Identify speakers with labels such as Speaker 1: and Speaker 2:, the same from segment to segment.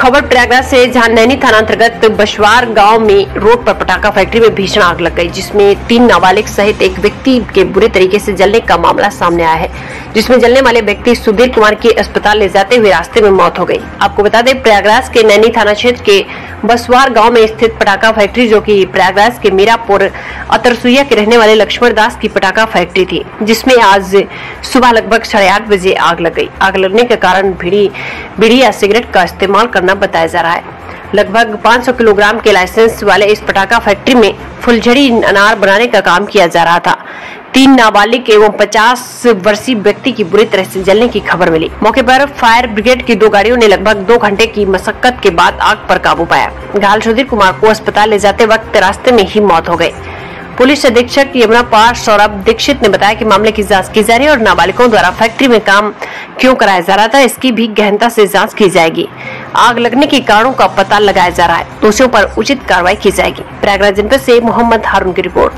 Speaker 1: खबर प्रयागराज से, जहां नैनी थाना अंतर्गत बशवार गांव में रोड पर पटाखा फैक्ट्री में भीषण आग लग गई, जिसमें 3 नाबालिग सहित एक व्यक्ति के बुरे तरीके से जलने का मामला सामने आया है, जिसमें जलने वाले व्यक्ति सुधीर कुमार की अस्पताल ले जाते हुए रास्ते में मौत हो गई। आपको बता दें, प्रयागराज के नैनी थाना क्षेत्र के बसवार गांव में स्थित पटाखा फैक्ट्री, जो कि प्रयागराज के मीरापुर अतरसुइया के रहने वाले लक्ष्मण दास की पटाखा फैक्ट्री थी, जिसमें आज सुबह लगभग 8:30 बजे आग लग गई। आग लगने के कारण बीड़ी या सिगरेट का इस्तेमाल करना बताया जा रहा है। लगभग 500 किलोग्राम के लाइसेंस वाले इस पटाखा फैक्ट्री में फुलझड़ी अनार बनाने का काम किया जा रहा था। 3 नाबालिग एवं 50 वर्षीय व्यक्ति की बुरी तरह से जलने की खबर मिली। मौके पर फायर ब्रिगेड की 2 गाड़ियों ने लगभग 2 घंटे की मशक्कत के बाद आग पर काबू पाया। घायल सुधीर कुमार को अस्पताल ले जाते वक्त रास्ते में ही मौत हो गई। पुलिस अधीक्षक यमुना पार सौरभ दीक्षित ने बताया कि मामले की जांच की जा रही है और नाबालिगों द्वारा फैक्ट्री में काम क्यों कराया जा रहा था, इसकी भी गहनता से जांच की जाएगी। आग लगने के कारणों का पता लगाया जा रहा है, दोषियों पर उचित कार्रवाई की जाएगी। प्रयागराज जनपद से मोहम्मद हारून की रिपोर्ट।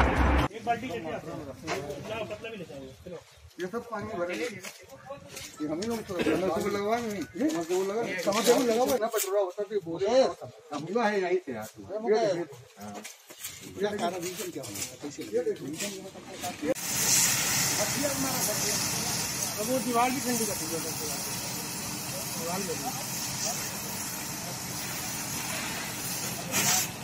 Speaker 2: ये सब पानी भरे ये हम ही लोग तो लगवा नहीं समझ में लगा हुआ ना पेट्रोल होता तो बोले हम लोग है यहीं से यार ये खाना रीजन क्या होना कैसे ये देखो अब वो दीवार भी ठंडी कर दी दीवार में